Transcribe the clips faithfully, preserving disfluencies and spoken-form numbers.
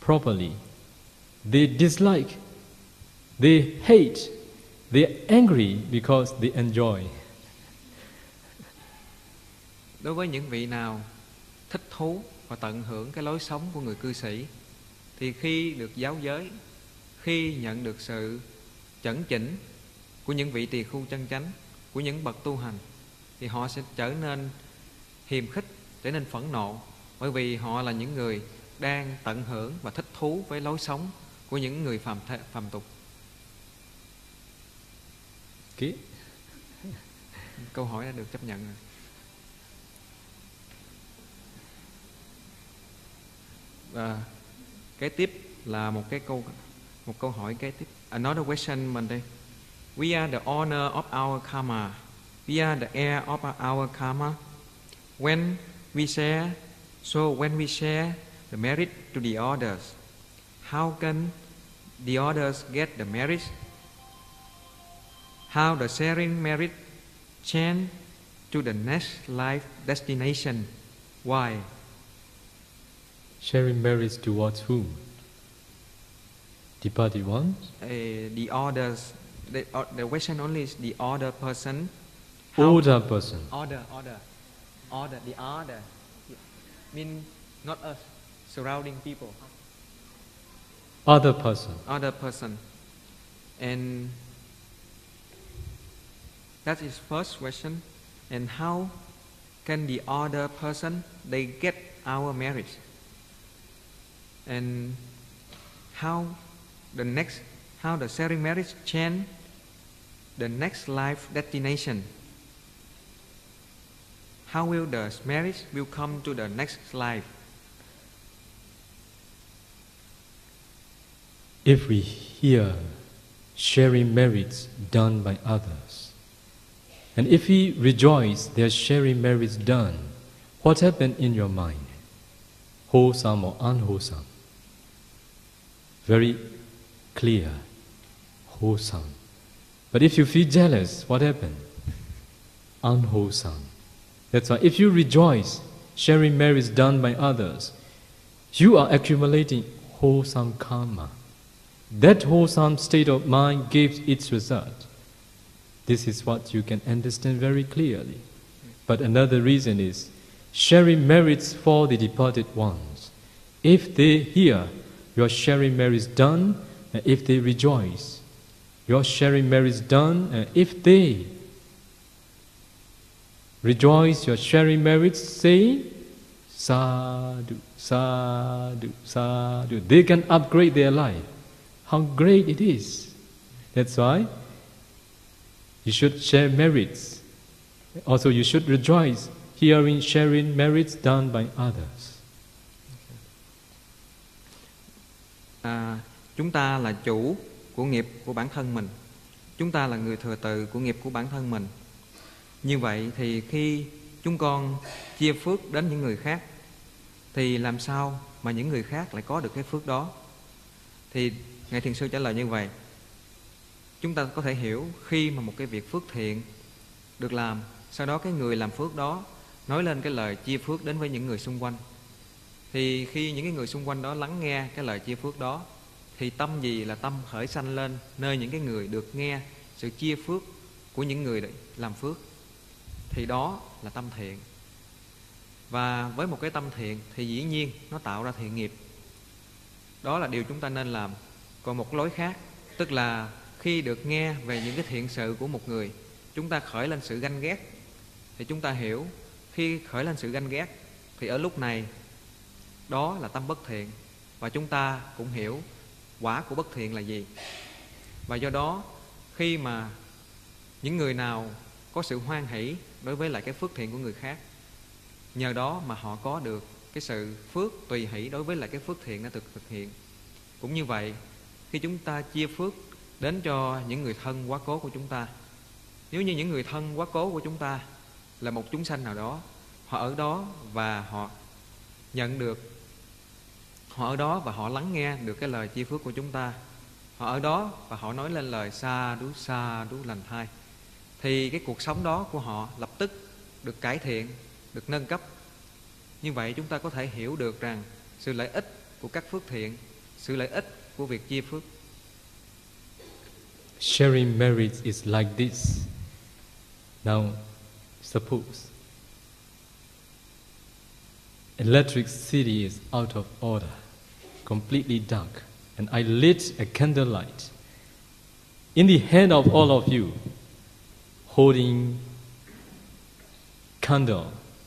properly. They dislike, they hate, they're angry because they enjoy. Đối với những vị nào thích thú và tận hưởng cái lối sống của người cư sĩ, thì khi được giáo giới, khi nhận được sự chẩn chỉnh của những vị tỳ khưu chân chánh, của những bậc tu hành, thì họ sẽ trở nên hiềm khích, trở nên phẫn nộ, bởi vì họ là những người đang tận hưởng và thích thú với lối sống của những người phàm, phàm tục. Okay. Câu hỏi đã được chấp nhận rồi. Và kế tiếp là một cái câu một câu hỏi kế tiếp. Another question mình đây. We are the owner of our karma. We are the heir of our karma. When we share, so when we share the merit to the others, how can the others get the merit? How the sharing merit change to the next life destination? Why? Sharing merits towards whom? Departed ones? Uh, the others. The, uh, the question only is the other person. How Older person. Order, order, order, the order. Mean not us, surrounding people. Other person. Other person. And that is first question. And how can the other person, they get our marriage? And how the next, how the sharing marriage change the next life destination? How will the marriage will come to the next life? If we hear sharing merits done by others, and if we rejoice their sharing merits done, what happened in your mind? Wholesome or unwholesome? Very clear, wholesome. But if you feel jealous, what happened? Unwholesome. That's why if you rejoice sharing merits done by others, you are accumulating wholesome karma. That wholesome state of mind gives its result. This is what you can understand very clearly. But another reason is sharing merits for the departed ones. If they hear your sharing merits done, and if they rejoice, your sharing merits done, and if they rejoice your sharing merits, say sadhu, sadhu, sadhu, they can upgrade their life. How great it is. That's why you should share merits. Also you should rejoice hearing sharing merits done by others. À, chúng ta là chủ của nghiệp của bản thân mình. Chúng ta là người thừa tự của nghiệp của bản thân mình. Như vậy thì khi chúng con chia phước đến những người khác, thì làm sao mà những người khác lại có được cái phước đó? Thì Ngài Thiền Sư trả lời như vậy. Chúng ta có thể hiểu khi mà một cái việc phước thiện được làm, sau đó cái người làm phước đó nói lên cái lời chia phước đến với những người xung quanh, thì khi những cái người xung quanh đó lắng nghe cái lời chia phước đó, thì tâm gì là tâm khởi sanh lên nơi những cái người được nghe sự chia phước của những người làm phước, thì đó là tâm thiện. Và với một cái tâm thiện thì dĩ nhiên nó tạo ra thiện nghiệp. Đó là điều chúng ta nên làm. Còn một lối khác, tức là khi được nghe về những cái thiện sự của một người, chúng ta khởi lên sự ganh ghét, thì chúng ta hiểu khi khởi lên sự ganh ghét thì ở lúc này đó là tâm bất thiện. Và chúng ta cũng hiểu quả của bất thiện là gì. Và do đó khi mà những người nào có sự hoan hỷ đối với lại cái phước thiện của người khác, nhờ đó mà họ có được cái sự phước tùy hỷ đối với lại cái phước thiện đã được thực hiện. Cũng như vậy, khi chúng ta chia phước đến cho những người thân quá cố của chúng ta, nếu như những người thân quá cố của chúng ta là một chúng sanh nào đó, họ ở đó và họ nhận được, họ ở đó và họ lắng nghe được cái lời chia phước của chúng ta, họ ở đó và họ nói lên lời sa đú sa đú lành thai, thì cái cuộc sống đó của họ lập tức được cải thiện, được nâng cấp. Như vậy chúng ta có thể hiểu được rằng sự lợi ích của các phước thiện sự lợi ích của việc chia phước. Sharing merits is like this. Now, suppose electricity is out of order, completely dark, and I lit a candlelight. In the hand of all of you, holding candle,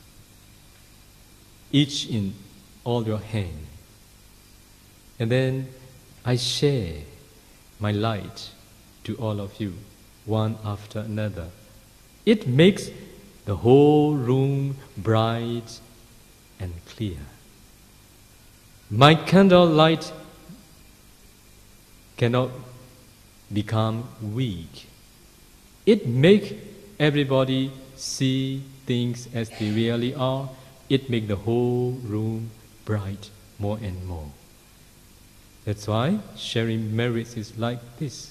each in all your hand. And then I share my light to all of you, one after another. It makes the whole room bright and clear. My candle light cannot become weak. It makes everybody see things as they really are. It makes the whole room bright more and more. That's why sharing merits is like this.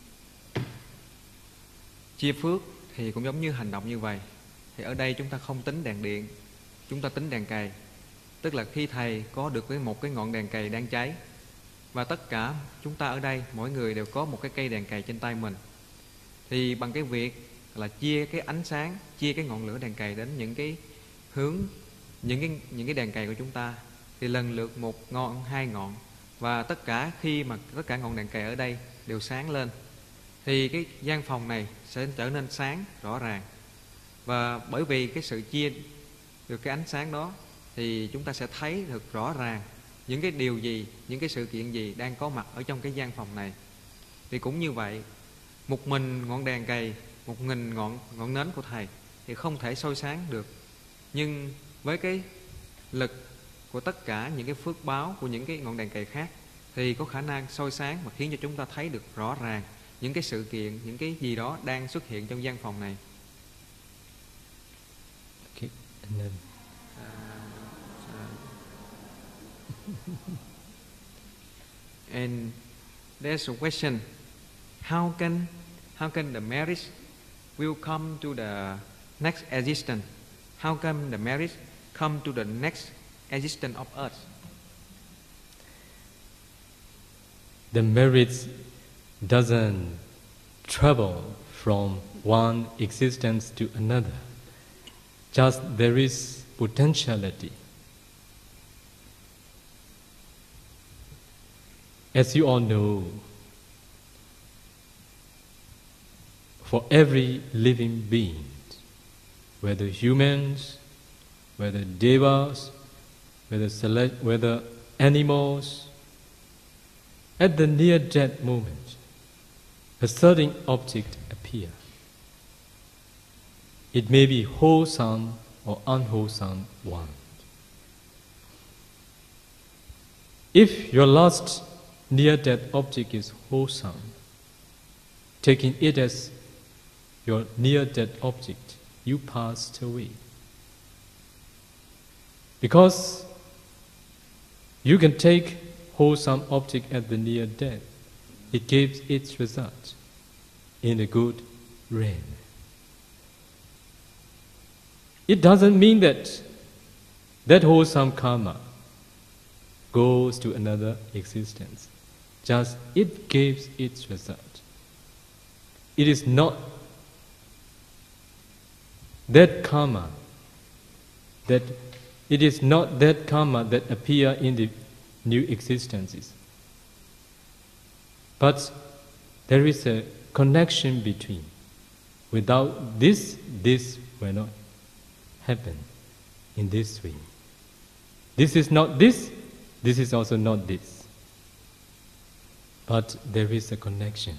Chia phước thì cũng giống như hành động như vậy. Thì ở đây chúng ta không tính đèn điện, chúng ta tính đèn cày. Tức là khi Thầy có được với một cái ngọn đèn cày đang cháy, và tất cả chúng ta ở đây, mỗi người đều có một cái cây đèn cày trên tay mình, thì bằng cái việc là chia cái ánh sáng, chia cái ngọn lửa đèn cày đến những cái hướng, những cái những cái đèn cày của chúng ta, thì lần lượt một ngọn, hai ngọn, và tất cả khi mà tất cả ngọn đèn cày ở đây đều sáng lên, thì cái gian phòng này sẽ trở nên sáng rõ ràng. Và bởi vì cái sự chia được cái ánh sáng đó, thì chúng ta sẽ thấy được rõ ràng những cái điều gì, những cái sự kiện gì đang có mặt ở trong cái gian phòng này. Thì cũng như vậy, một mình ngọn đèn cày, một nghìn ngọn ngọn nến của Thầy thì không thể soi sáng được. Nhưng với cái lực của tất cả những cái phước báo của những cái ngọn đèn cày khác, thì có khả năng soi sáng và khiến cho chúng ta thấy được rõ ràng những cái sự kiện, những cái gì đó đang xuất hiện trong gian phòng này. Okay. And then, and there's a question: How can how can the marriage will come to the next existence? How come the marriage come to the next existence of Earth? the merits doesn't travel from one existence to another. Just there is potentiality. As you all know, for every living being, whether humans, whether devas, whether, select, whether animals, at the near-death moment, a certain object appears. It may be wholesome or unwholesome one. If your last near-death object is wholesome, taking it as your near-death object, you passed away. Because you can take wholesome object at the near death, it gives its result in a good rain. It doesn't mean that that wholesome karma goes to another existence. Just it gives its result. It is not that karma that it is not that karma that appear in the new existences. But there is a connection between. Without this, this will not happen in this way. This is not this, this is also not this. But there is a connection.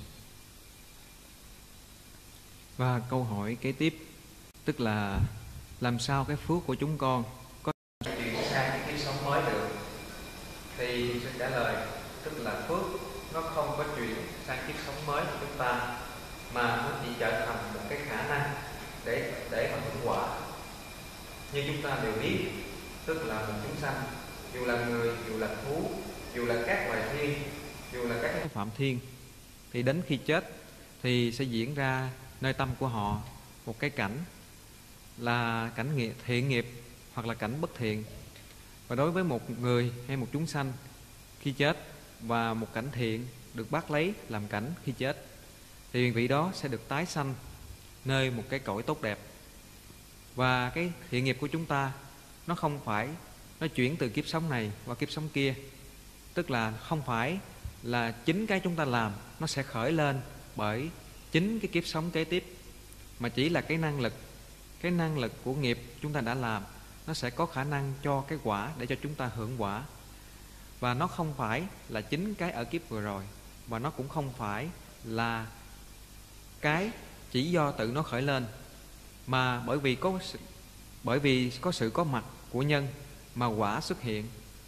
Và câu hỏi kế tiếp, tức là làm sao cái phước của chúng con có chuyển sang cái kiếp sống mới được? Thì sự trả lời tức là phước nó không có chuyển sang kiếp sống mới của chúng ta, mà nó chỉ trở thành một cái khả năng để để mà hưởng quả. Như chúng ta đều biết, tức là một chúng sanh, dù là người, dù là thú, dù là các loài thiên, dù là các phạm thiên, thì đến khi chết thì sẽ diễn ra nơi tâm của họ một cái cảnh là cảnh nghiệp, thiện nghiệp hoặc là cảnh bất thiện. Và đối với một người hay một chúng sanh, khi chết và một cảnh thiện được bắt lấy làm cảnh khi chết, thì vị đó sẽ được tái sanh nơi một cái cõi tốt đẹp. Và cái thiện nghiệp của chúng ta nó không phải nó chuyển từ kiếp sống này qua kiếp sống kia, tức là không phải là chính cái chúng ta làm nó sẽ khởi lên bởi chính cái kiếp sống kế tiếp, mà chỉ là cái năng lực cái năng lực của nghiệp chúng ta đã làm nó sẽ có khả năng cho cái quả để cho chúng ta hưởng quả. Và nó không phải là chính cái ở kiếp vừa rồi, và nó cũng không phải là cái chỉ do tự nó khởi lên, mà bởi vì có sự, bởi vì có sự có mặt của nhân mà quả xuất hiện.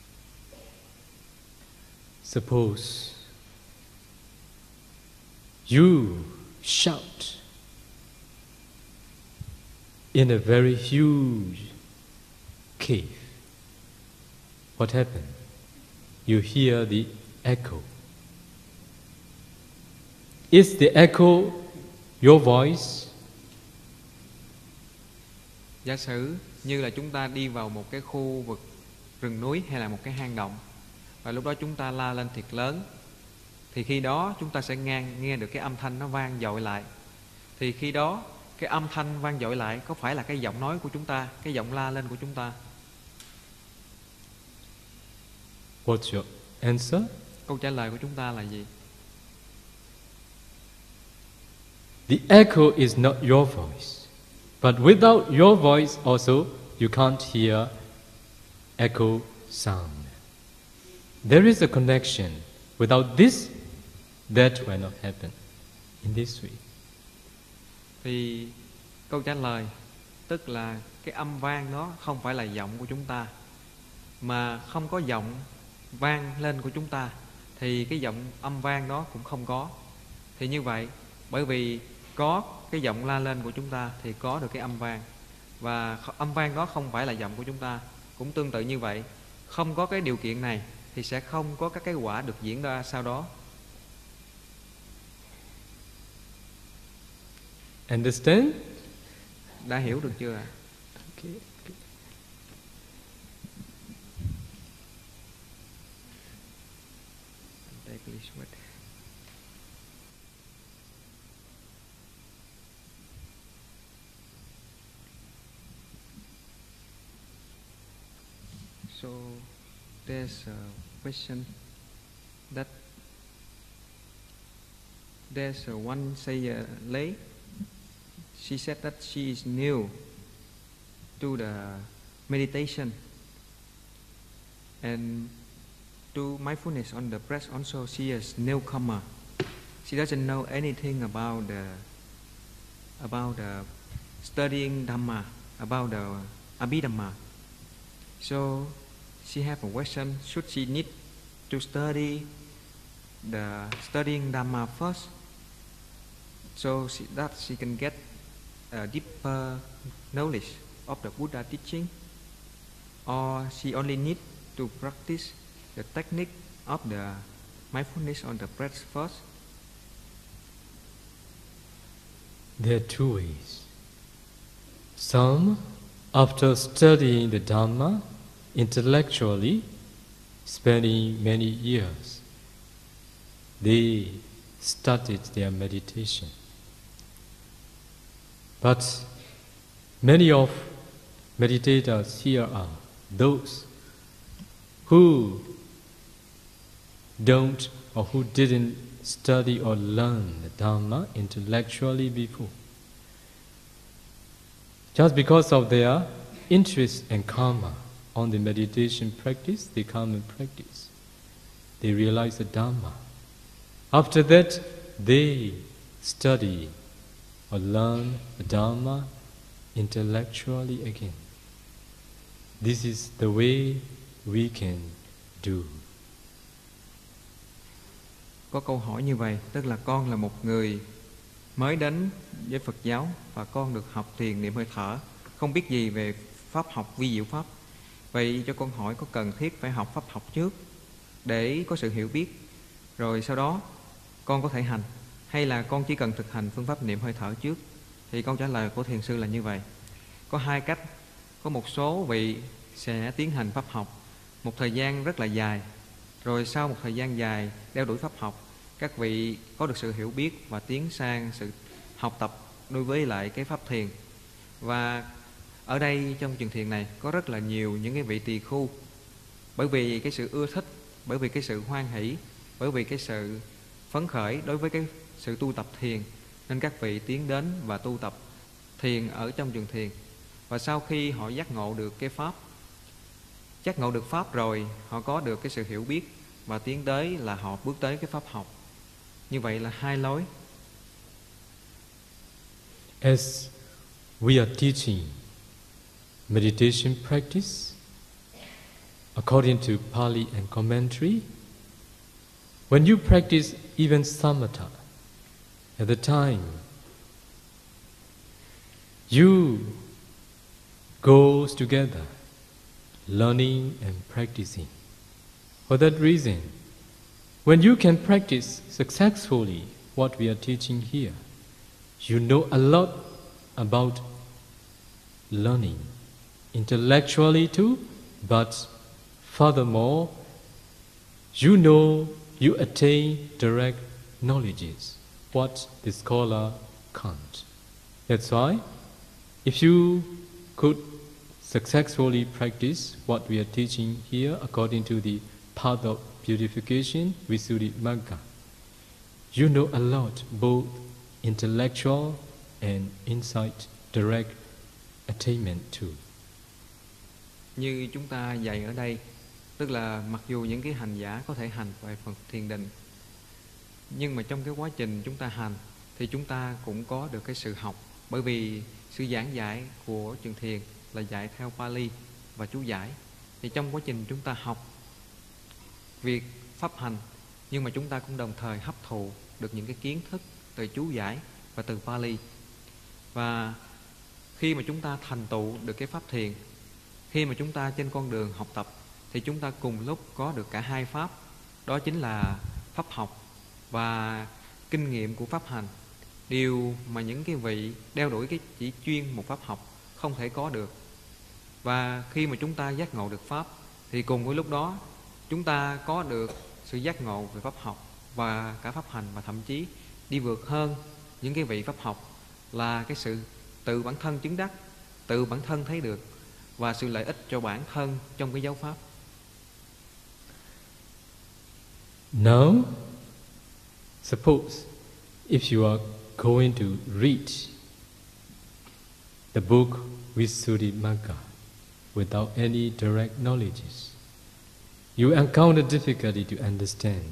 Suppose you shout in a very huge cave. What happened? You hear the echo. Is the echo your voice? Giả sử như là chúng ta đi vào một cái khu vực rừng núi hay là một cái hang động, và lúc đó chúng ta la lên thiệt lớn, thì khi đó chúng ta sẽ nghe, nghe được cái âm thanh nó vang dội lại. Thì khi đó cái âm thanh vang dội lại có phải là cái giọng nói của chúng ta, cái giọng la lên của chúng ta? What's your answer? Câu trả lời của chúng ta là gì? The echo is not your voice. But without your voice also, you can't hear echo sound. There is a connection. Without this, that will not happen in this way. Thì câu trả lời tức là cái âm vang đó không phải là giọng của chúng ta, mà không có giọng vang lên của chúng ta thì cái giọng âm vang đó cũng không có. Thì như vậy, bởi vì có cái giọng la lên của chúng ta thì có được cái âm vang, và âm vang đó không phải là giọng của chúng ta. Cũng tương tự như vậy, không có cái điều kiện này thì sẽ không có các cái quả được diễn ra sau đó. Understand? Đã hiểu được chưa ạ? Okay. Okay. So there's a question that there's a one say a lady. She said that she is new to the meditation and to mindfulness on the breath. Also, she is newcomer. She doesn't know anything about the about the studying Dhamma, about the Abhidhamma. So she have a question: should she need to study the studying Dhamma first, so she, that she can get a deeper knowledge of the Buddha teaching, or she only need to practice the technique of the mindfulness on the breath first? There are two ways. Some, after studying the Dhamma intellectually, spending many years, they started their meditation. But many of meditators here are those who don't or who didn't study or learn the Dhamma intellectually before. Just because of their interest and karma on the meditation practice, they come and practice. They realize the Dhamma. After that, they study or learn the Dhamma intellectually again. This is the way we can do. Có câu hỏi như vậy, tức là con là một người mới đến với Phật giáo và con được học thiền niệm hơi thở, không biết gì về pháp học vi diệu pháp. Vậy cho con hỏi có cần thiết phải học pháp học trước để có sự hiểu biết, rồi sau đó con có thể hành, hay là con chỉ cần thực hành phương pháp niệm hơi thở trước? Thì câu trả lời của thiền sư là như vậy. Có hai cách. Có một số vị sẽ tiến hành pháp học một thời gian rất là dài, Rồi sau một thời gian dài đeo đuổi pháp học, các vị có được sự hiểu biết và tiến sang sự học tập đối với lại cái pháp thiền. Và ở đây trong trường thiền này có rất là nhiều những cái vị tỳ khu. Bởi vì cái sự ưa thích, bởi vì cái sự hoan hỷ, bởi vì cái sự phấn khởi đối với cái sự tu tập thiền, nên các vị tiến đến và tu tập thiền ở trong trường thiền. Và sau khi họ giác ngộ được cái pháp, giác ngộ được pháp rồi, họ có được cái sự hiểu biết và tiến tới là họ bước tới cái pháp học. Như vậy là hai lối. As we are teaching meditation practice according to Pali and commentary, when you practice even samatha, at the time you goes together, learning and practicing. For that reason, when you can practice successfully what we are teaching here, you know a lot about learning, intellectually too, but furthermore, you know you attain direct knowledges, what the scholar can't. That's why, if you could successfully practice what we are teaching here according to the path of purification, Visuddhimagga, you know a lot, both intellectual and insight, direct attainment too. Như chúng ta dạy ở đây, tức là mặc dù những cái hành giả có thể hành về phần thiền định, nhưng mà trong cái quá trình chúng ta hành thì chúng ta cũng có được cái sự học. Bởi vì sự giảng dạy của trường thiền là dạy theo Pali và chú giải. Thì trong quá trình chúng ta học việc pháp hành, nhưng mà chúng ta cũng đồng thời hấp thụ được những cái kiến thức từ chú giải và từ Pali. Và khi mà chúng ta thành tựu được cái pháp thiền, khi mà chúng ta trên con đường học tập, thì chúng ta cùng lúc có được cả hai pháp. Đó chính là pháp học và kinh nghiệm của pháp hành. Điều mà những cái vị đeo đuổi cái chỉ chuyên một pháp học không thể có được. Và khi mà chúng ta giác ngộ được pháp, thì cùng với lúc đó chúng ta có được sự giác ngộ về pháp học và cả pháp hành, và thậm chí đi vượt hơn những cái vị pháp học là cái sự tự bản thân chứng đắc, tự bản thân thấy được, và sự lợi ích cho bản thân trong cái giáo pháp. Now, suppose if you are going to read the book Visuddhimagga without any direct knowledges, you encounter difficulty to understand.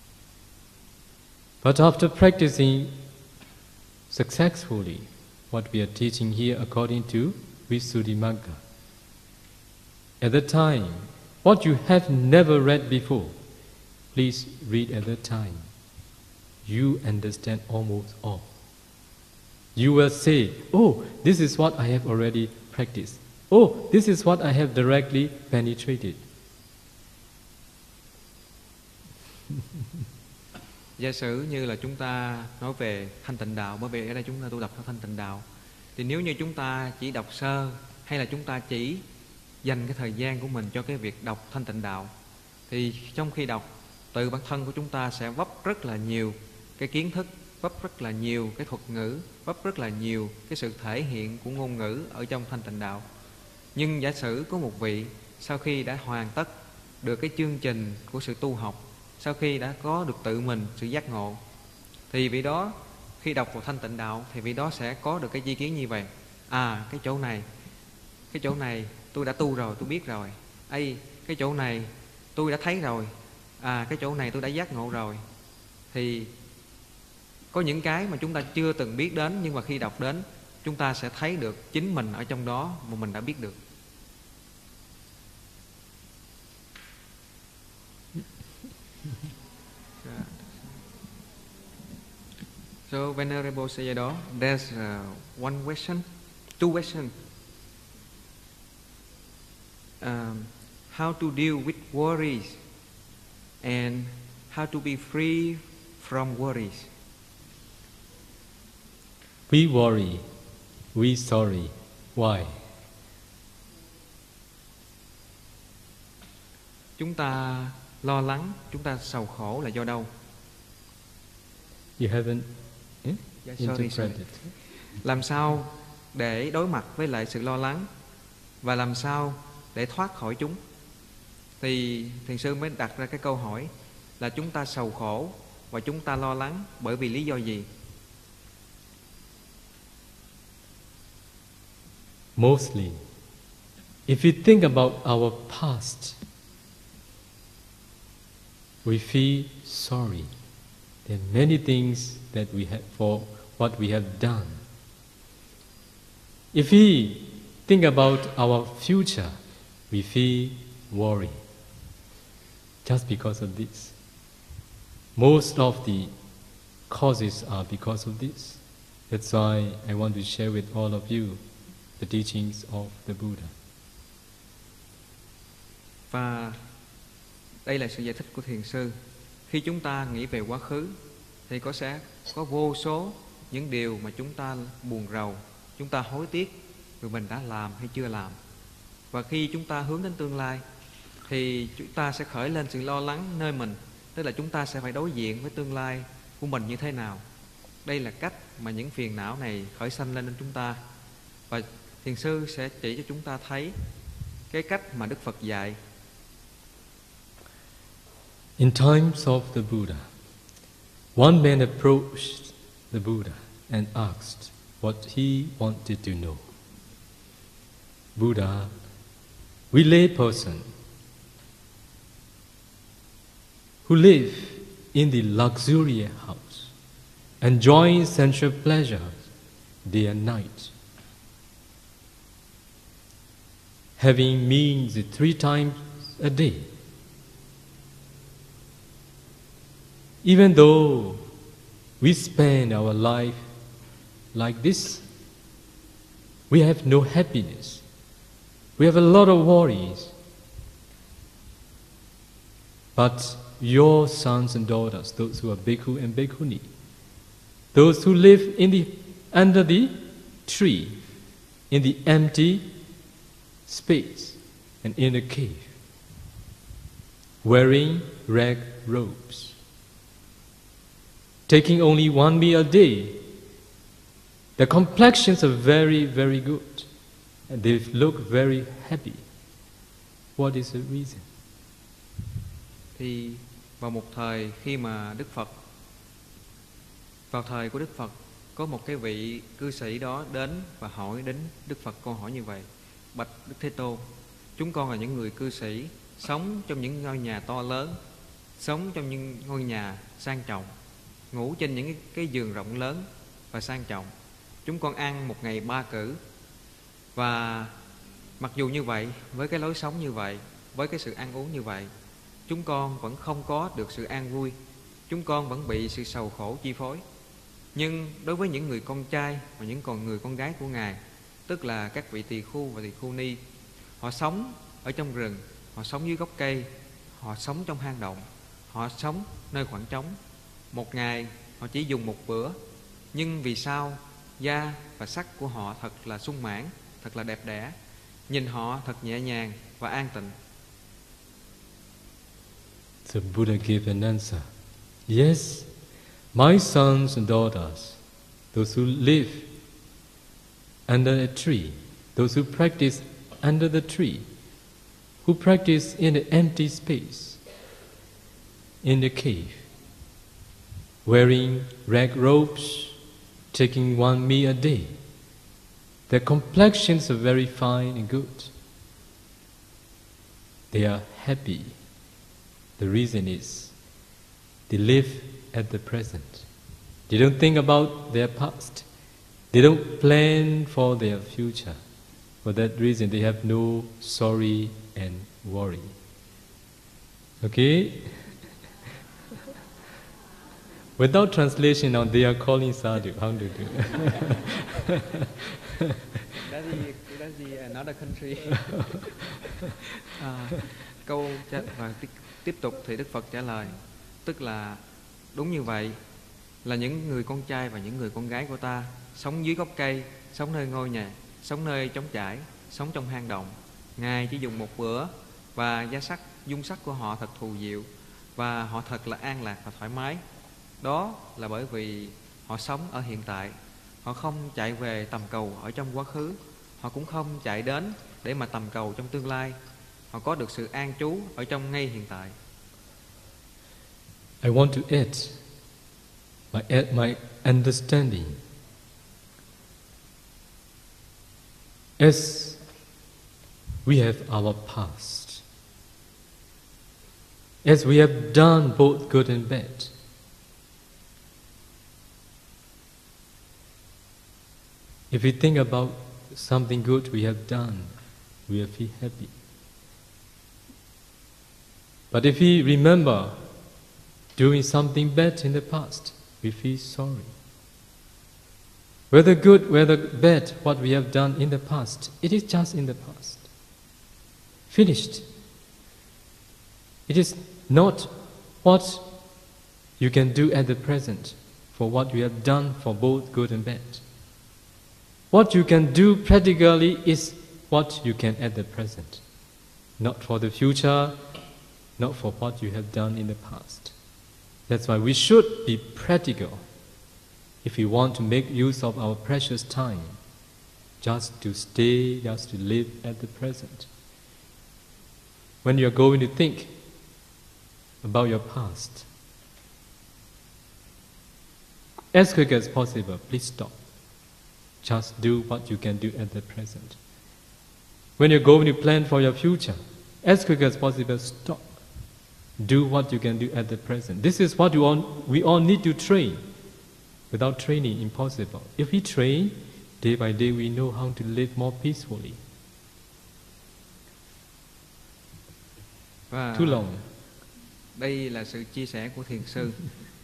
But after practicing successfully what we are teaching here according to Visuddhimagga, at that time, what you have never read before, please read at that time. You understand almost all. You will say, oh, this is what I have already practiced. Oh, this is what I have directly penetrated. Giả sử như là chúng ta nói về thanh tịnh đạo, bởi vì ở đây chúng ta tu tập theo thanh tịnh đạo, thì nếu như chúng ta chỉ đọc sơ, hay là chúng ta chỉ dành cái thời gian của mình cho cái việc đọc thanh tịnh đạo, thì trong khi đọc, từ bản thân của chúng ta sẽ vấp rất là nhiều cái kiến thức, vấp rất là nhiều cái thuật ngữ, vấp rất là nhiều cái sự thể hiện của ngôn ngữ ở trong thanh tịnh đạo. Nhưng giả sử có một vị sau khi đã hoàn tất được cái chương trình của sự tu học, sau khi đã có được tự mình sự giác ngộ, thì vị đó khi đọc vào thanh tịnh đạo thì vị đó sẽ có được cái chi kiến như vậy: à, cái chỗ này, cái chỗ này tôi đã tu rồi, tôi biết rồi. Ây, cái chỗ này tôi đã thấy rồi. À, cái chỗ này tôi đã giác ngộ rồi. Thì có những cái mà chúng ta chưa từng biết đến, nhưng mà khi đọc đến, chúng ta sẽ thấy được chính mình ở trong đó mà mình đã biết được. So, Venerable Sayadaw, there's uh, one question, two questions. Um, how to deal with worries and how to be free from worries. We worry, we sorry. Why? Chúng ta lo lắng, chúng ta sầu khổ là do đâu? You haven't eh? Yeah, sorry, sorry. interpreted. Làm sao để đối mặt với lại sự lo lắng và làm sao để thoát khỏi chúng? Thì Thiền sư mới đặt ra cái câu hỏi là chúng ta sầu khổ và chúng ta lo lắng bởi vì lý do gì? Mostly, if we think about our past, we feel sorry. There are many things that we have for what we have done. If we think about our future, we feel worry. Just because of this. Most of the causes are because of this. That's why I want to share with all of you the teachings of the Buddha. Và đây là sự giải thích của Thiền sư. Khi chúng ta nghĩ về quá khứ thì có sẽ có vô số những điều mà chúng ta buồn rầu, chúng ta hối tiếc vì mình đã làm hay chưa làm. Và khi chúng ta hướng đến tương lai thì chúng ta sẽ khởi lên sự lo lắng nơi mình, tức là chúng ta sẽ phải đối diện với tương lai của mình như thế nào. Đây là cách mà những phiền não này khởi sanh lên đến chúng ta. Và Thiền sư sẽ chỉ cho chúng ta thấy cái cách mà Đức Phật dạy. In times of the Buddha, one man approached the Buddha and asked what he wanted to know. Buddha, we lay person who live in the luxurious house, enjoying sensual pleasures day and night, having means three times a day. Even though we spend our life like this, we have no happiness. We have a lot of worries. But your sons and daughters, those who are bhikkhu and bhikkhuni, those who live in the under the tree, in the empty space and in a cave, wearing rag robes, taking only one meal a day, the complexions are very, very good, and they look very happy. What is the reason? Thì vào một thời khi mà Đức Phật, vào thời của Đức Phật, có một cái vị cư sĩ đó đến và hỏi đến Đức Phật câu hỏi như vậy: bạch Đức Thế Tôn, chúng con là những người cư sĩ, sống trong những ngôi nhà to lớn, sống trong những ngôi nhà sang trọng, ngủ trên những cái giường rộng lớn và sang trọng. Chúng con ăn một ngày ba cữ. Và mặc dù như vậy, với cái lối sống như vậy, với cái sự ăn uống như vậy, chúng con vẫn không có được sự an vui. Chúng con vẫn bị sự sầu khổ chi phối. Nhưng đối với những người con trai và những con người con gái của Ngài, tức là các vị tỳ khu và tỳ khu ni, họ sống ở trong rừng, họ sống dưới gốc cây, họ sống trong hang động, họ sống nơi khoảng trống. Một ngày họ chỉ dùng một bữa, nhưng vì sao da và sắc của họ thật là sung mãn, thật là đẹp đẽ, nhìn họ thật nhẹ nhàng và an tịnh. The Buddha gave an answer. Yes, my sons and daughters, those who live under a tree, those who practice under the tree, who practice in an empty space, in the cave, wearing rag robes, taking one meal a day, their complexions are very fine and good. They are happy. The reason is they live at the present. They don't think about their past. They don't plan for their future. For that reason, they have no sorry and worry. Okay? Without translation, now they are calling sadhu. How to do? That's the, that's the another country. à, câu và tiếp, tiếp tục thì Đức Phật trả lời, tức là đúng như vậy, là những người con trai và những người con gái của ta sống dưới gốc cây, sống nơi ngôi nhà, sống nơi trống trải, sống trong hang động. Ngài chỉ dùng một bữa và da sắc dung sắc của họ thật thù diệu và họ thật là an lạc và thoải mái. Đó là bởi vì họ sống ở hiện tại. Họ không chạy về tầm cầu ở trong quá khứ. Họ cũng không chạy đến để mà tầm cầu trong tương lai. Họ có được sự an trú ở trong ngay hiện tại. I want to add my, add my understanding. As we have our past, as we have done both good and bad, if we think about something good we have done, we will feel happy. But if we remember doing something bad in the past, we feel sorry. Whether good, whether bad, what we have done in the past, it is just in the past. Finished. It is not what you can do at the present for what you have done for both good and bad. What you can do practically is what you can at the present, not for the future, not for what you have done in the past. That's why we should be practical if we want to make use of our precious time, just to stay, just to live at the present. When you are going to think about your past, as quick as possible, please stop. Just do what you can do at the present. When you're going to plan for your future, as quick as possible, stop. Do what you can do at the present. This is what you all, we all need to train. Without training, impossible. If we train, day by day we know how to live more peacefully. Và Too long. đây là sự chia sẻ của thiền sư.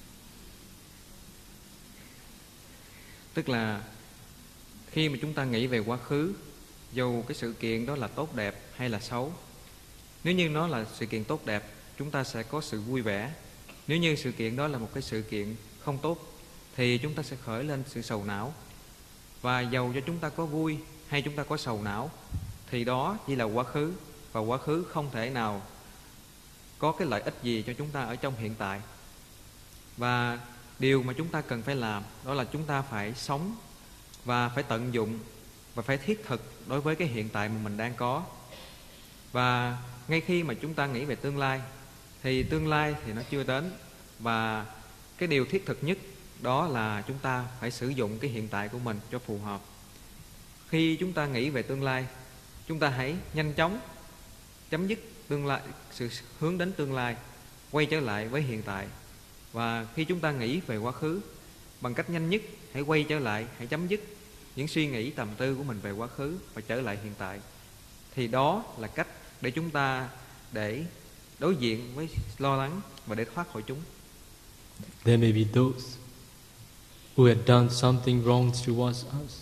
Tức là khi mà chúng ta nghĩ về quá khứ, dù cái sự kiện đó là tốt đẹp hay là xấu, nếu như nó là sự kiện tốt đẹp, chúng ta sẽ có sự vui vẻ. Nếu như sự kiện đó là một cái sự kiện không tốt, thì chúng ta sẽ khởi lên sự sầu não. Và dầu cho chúng ta có vui hay chúng ta có sầu não, thì đó chỉ là quá khứ. Và quá khứ không thể nào có cái lợi ích gì cho chúng ta ở trong hiện tại. Và điều mà chúng ta cần phải làm đó là chúng ta phải sống và phải tận dụng và phải thiết thực đối với cái hiện tại mà mình đang có. Và ngay khi mà chúng ta nghĩ về tương lai, thì tương lai thì nó chưa đến. Và cái điều thiết thực nhất đó là chúng ta phải sử dụng cái hiện tại của mình cho phù hợp. Khi chúng ta nghĩ về tương lai, chúng ta hãy nhanh chóng chấm dứt tương lai, sự hướng đến tương lai, quay trở lại với hiện tại. Và khi chúng ta nghĩ về quá khứ, bằng cách nhanh nhất hãy quay trở lại, hãy chấm dứt những suy nghĩ tầm tư của mình về quá khứ và trở lại hiện tại. Thì đó là cách để chúng ta để đối diện với lo lắng và để thoát khỏi chúng. There may be those who had done something wrong towards us.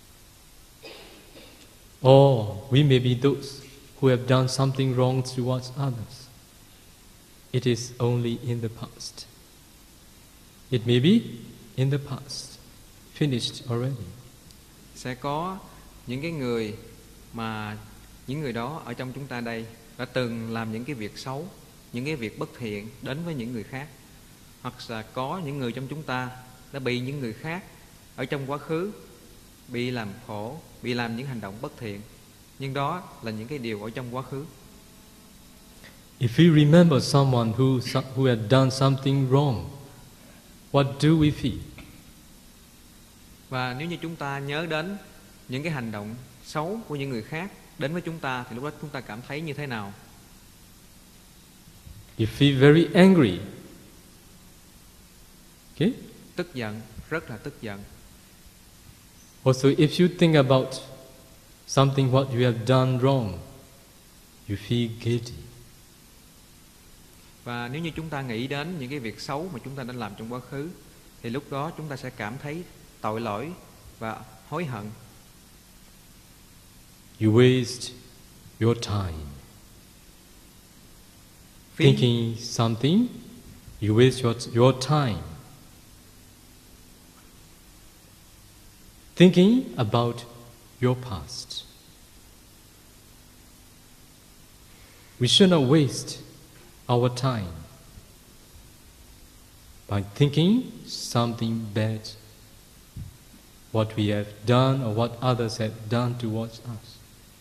Or we may be those who have done something wrong towards others. It is only in the past. It may be in the past, finished already. Sẽ có những cái người mà những người đó ở trong chúng ta đây đã từng làm những cái việc xấu, những cái việc bất thiện đến với những người khác. Hoặc là có những người trong chúng ta đã bị những người khác ở trong quá khứ bị làm khổ, bị làm những hành động bất thiện. Nhưng đó là những cái điều ở trong quá khứ. If we remember someone who, who had done something wrong, what do we feel? Và nếu như chúng ta nhớ đến những cái hành động xấu của những người khác đến với chúng ta, thì lúc đó chúng ta cảm thấy như thế nào? You feel very angry. Okay? Tức giận, rất là tức giận. Also, if you think about something what you have done wrong, you feel guilty. Và nếu như chúng ta nghĩ đến những cái việc xấu mà chúng ta đã làm trong quá khứ, thì lúc đó chúng ta sẽ cảm thấy tội lỗi và hối hận. You waste your time Phí, thinking something. You waste your, your time thinking about your past. We should not waste our time by thinking something bad, what we have done or what others have done towards us.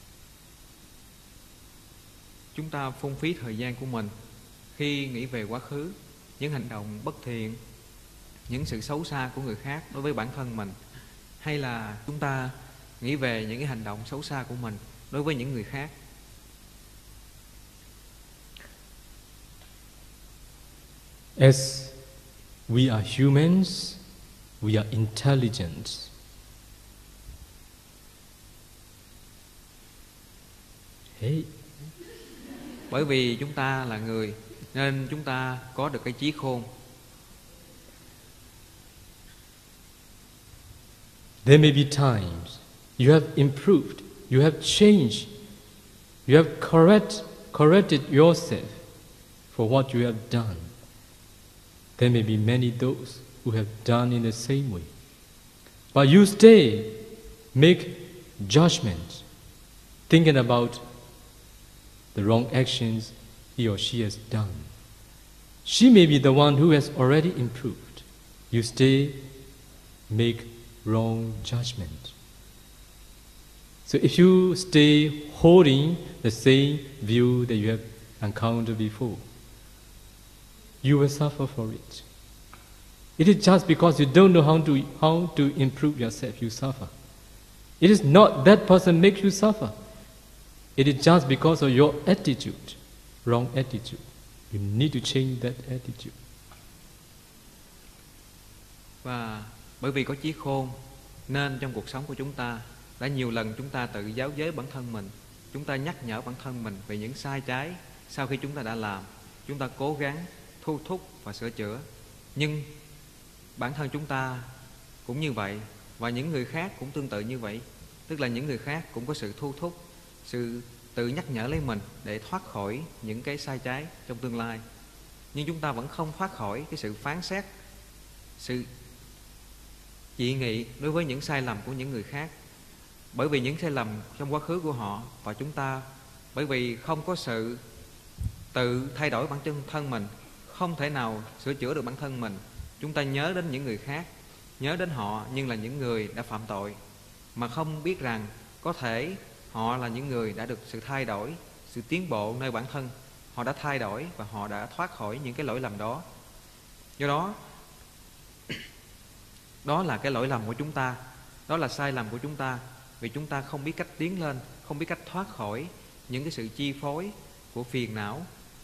Chúng ta phung phí thời gian của mình khi nghĩ về quá khứ, những hành động bất thiện, những sự xấu xa của người khác đối với bản thân mình, hay là chúng ta nghĩ về những cái hành động xấu xa của mình đối với những người khác. As we are humans, we are intelligent. Hey. Bởi vì chúng ta là người nên chúng ta có được cái trí khôn. There may be times you have improved, you have changed, you have correct, corrected yourself for what you have done. There may be many those who have done in the same way. But you stay, make judgment, thinking about the wrong actions he or she has done. She may be the one who has already improved. You stay, make wrong judgment. So if you stay holding the same view that you have encountered before, you will suffer for it. It is just because you don't know how to, how to improve yourself, you suffer. It is not that person makes you suffer. It is just because of your attitude, wrong attitude. You need to change that attitude. Và bởi vì có trí khôn nên trong cuộc sống của chúng ta đã nhiều lần chúng ta tự giáo giới bản thân mình. Chúng ta nhắc nhở bản thân mình về những sai trái sau khi chúng ta đã làm. Chúng ta cố gắng thu thúc và sửa chữa. Nhưng bản thân chúng ta cũng như vậy, và những người khác cũng tương tự như vậy. Tức là những người khác cũng có sự thu thúc, sự tự nhắc nhở lấy mình để thoát khỏi những cái sai trái trong tương lai. Nhưng chúng ta vẫn không thoát khỏi cái sự phán xét, sự dị nghị đối với những sai lầm của những người khác. Bởi vì những sai lầm trong quá khứ của họ, và chúng ta bởi vì không có sự tự thay đổi bản thân mình, không thể nào sửa chữa được bản thân mình. Chúng ta nhớ đến những người khác, nhớ đến họ nhưng là những người đã phạm tội, mà không biết rằng có thể họ là những người đã được sự thay đổi, sự tiến bộ nơi bản thân. Họ đã thay đổi và họ đã thoát khỏi những cái lỗi lầm đó. Do đó, đó là cái lỗi lầm của chúng ta, đó là sai lầm của chúng ta. Vì chúng ta không biết cách tiến lên, không biết cách thoát khỏi những cái sự chi phối của phiền não.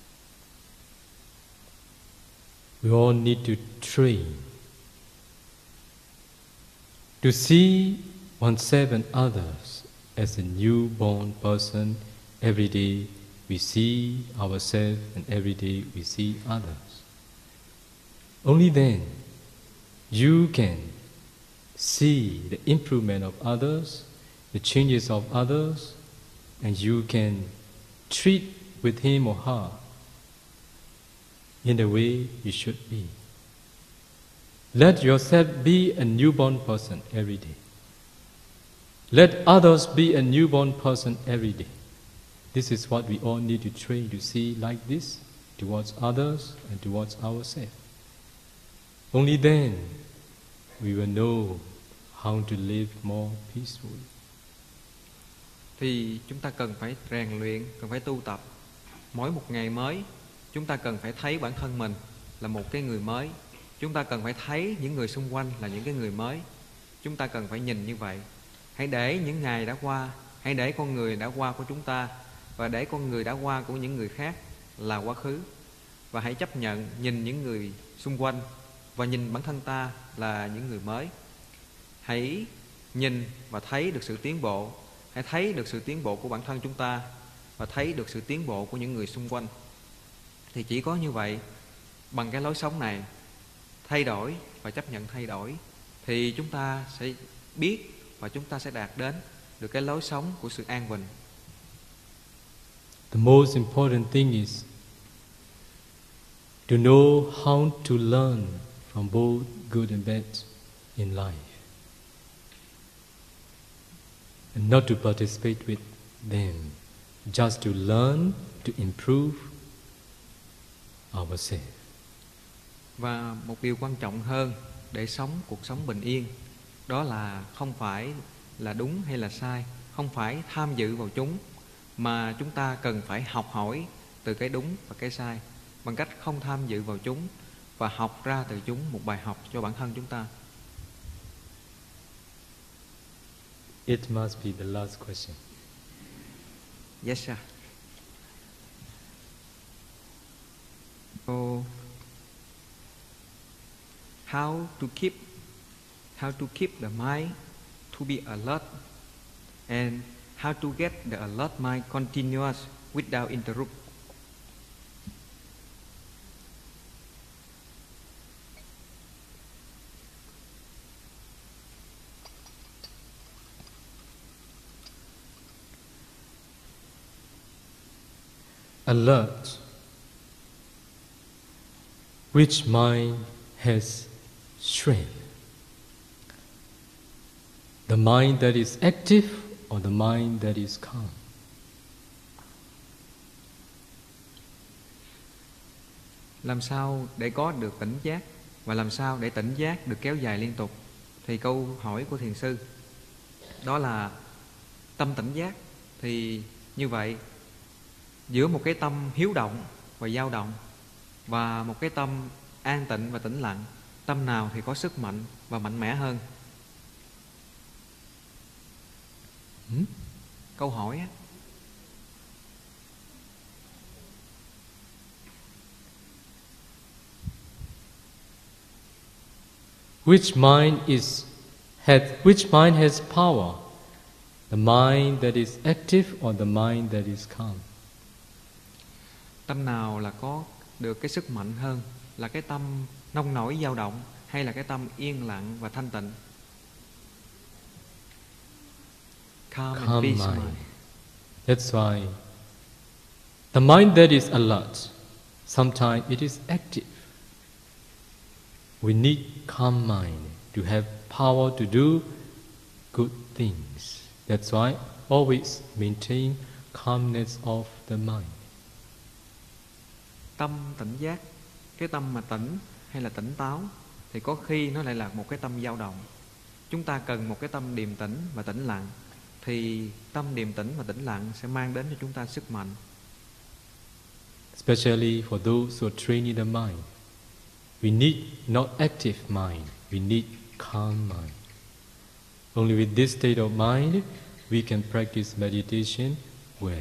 We all need to train to see oneself and others as a newborn person. Every day we see ourselves and every day we see others. Only then you can see the improvement of others, the changes of others, and you can treat with him or her in the way you should be. Let yourself be a newborn person every day. Let others be a newborn person every day. This is what we all need to train to see like this towards others and towards ourselves. Only then we will know how to live more peacefully. Thì chúng ta cần phải rèn luyện, cần phải tu tập. Mỗi một ngày mới, chúng ta cần phải thấy bản thân mình là một cái người mới. Chúng ta cần phải thấy những người xung quanh là những cái người mới. Chúng ta cần phải nhìn như vậy. Hãy để những ngày đã qua, hãy để con người đã qua của chúng ta và để con người đã qua của những người khác là quá khứ. Và hãy chấp nhận nhìn những người xung quanh và nhìn bản thân ta là những người mới. Hãy nhìn và thấy được sự tiến bộ. Hãy thấy được sự tiến bộ của bản thân chúng ta và thấy được sự tiến bộ của những người xung quanh. Thì chỉ có như vậy, bằng cái lối sống này, thay đổi và chấp nhận thay đổi, thì chúng ta sẽ biết và chúng ta sẽ đạt đến được cái lối sống của sự an bình. The most important thing is to know how to learn from both good and bad in life, and not to participate with them, just to learn to improve ourselves. Và một điều quan trọng hơn để sống cuộc sống bình yên, đó là không phải là đúng hay là sai, không phải tham dự vào chúng, mà chúng ta cần phải học hỏi từ cái đúng và cái sai bằng cách không tham dự vào chúng và học ra từ chúng một bài học cho bản thân chúng ta. It must be the last question. Yes, sir. So, how to keep how to keep the mind to be alert, and how to get the alert mind continuous without interrupt. Alert, which mind has strength? The mind that is active or the mind that is calm? Làm sao để có được tỉnh giác, và làm sao để tỉnh giác được kéo dài liên tục? Thì câu hỏi của thiền sư đó là tâm tỉnh giác. Thì như vậy, giữa một cái tâm hiếu động và dao động và một cái tâm an tịnh và tĩnh lặng, tâm nào thì có sức mạnh và mạnh mẽ hơn? Hmm? Câu hỏi á. Which mind is has which mind has power? The mind that is active or the mind that is calm? Tâm nào là có được cái sức mạnh hơn, là cái tâm nông nổi dao động hay là cái tâm yên lặng và thanh tịnh? Calm, Calm and peace mind. mind. That's why the mind that is alert, sometimes it is active. We need calm mind to have power to do good things. That's why always maintain calmness of the mind. Tâm tỉnh giác, cái tâm mà tỉnh hay là tỉnh táo, thì có khi nó lại là một cái tâm dao động. Chúng ta cần một cái tâm điềm tĩnh và tĩnh lặng, thì tâm điềm tĩnh và tĩnh lặng sẽ mang đến cho chúng ta sức mạnh. Especially for those who are training the mind. We need not active mind, we need calm mind. Only with this state of mind, we can practice meditation well.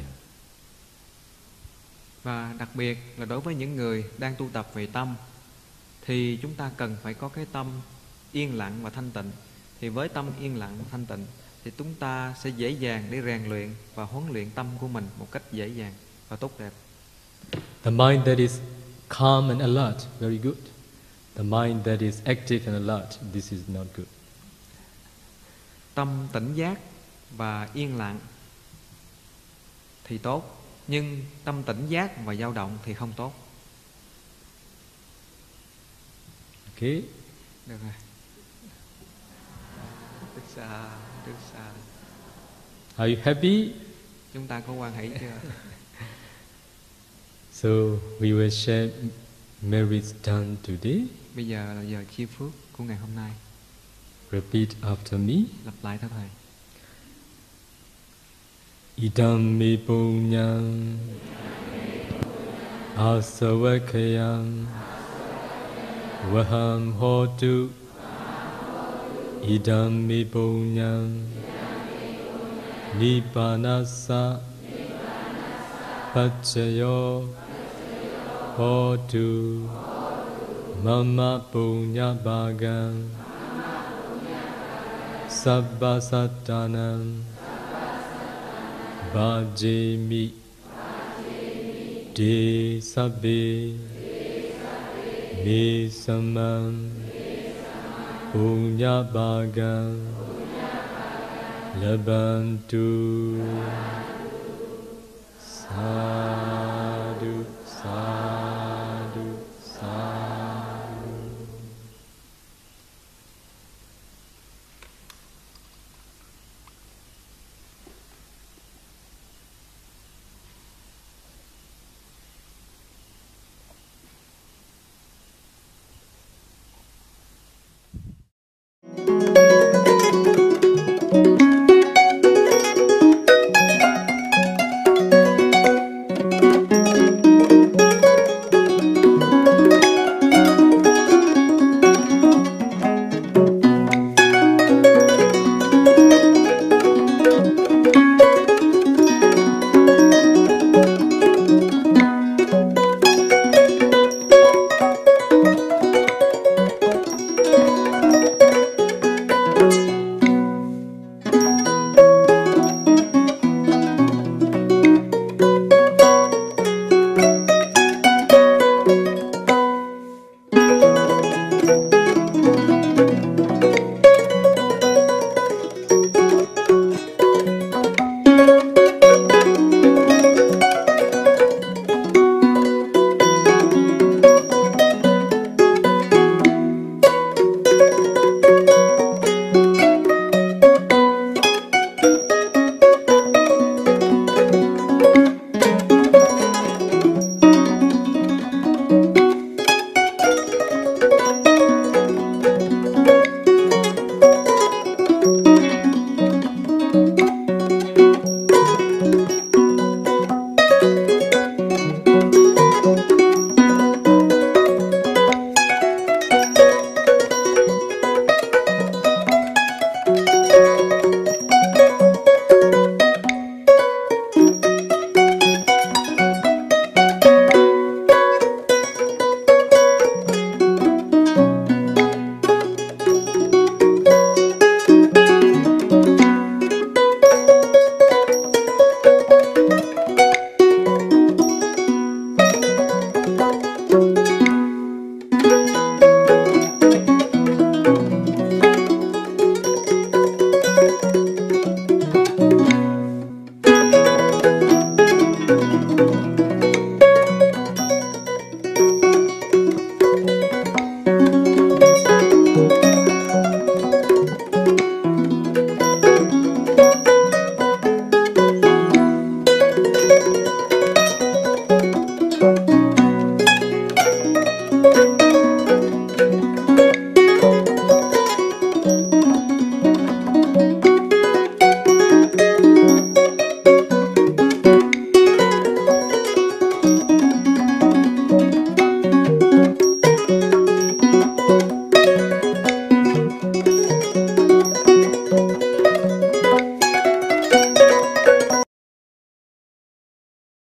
Và đặc biệt là đối với những người đang tu tập về tâm, thì chúng ta cần phải có cái tâm yên lặng và thanh tịnh. Thì với tâm yên lặng và thanh tịnh, thì chúng ta sẽ dễ dàng để rèn luyện và huấn luyện tâm của mình một cách dễ dàng và tốt đẹp. The mind that is calm and alert, very good. The mind that is active and alert, this is not good. Tâm tỉnh giác và yên lặng thì tốt, nhưng tâm tỉnh giác và dao động thì không tốt. Okay? Được rồi. Đức xa, đức xa. Are you happy? Chúng ta có quan hệ chưa? So we will share merits done today. Bây giờ là giờ chia phước của ngày hôm nay. Repeat after me. Lặp lại theo thầy. Idam me punyam asavakayam vaham hotu. Idam me punyam nibbanasa paccaya hotu mama punya bhagam sabba sattanam Vajemi De Sabbe Me Samam Punya Bhagam Labantu Sa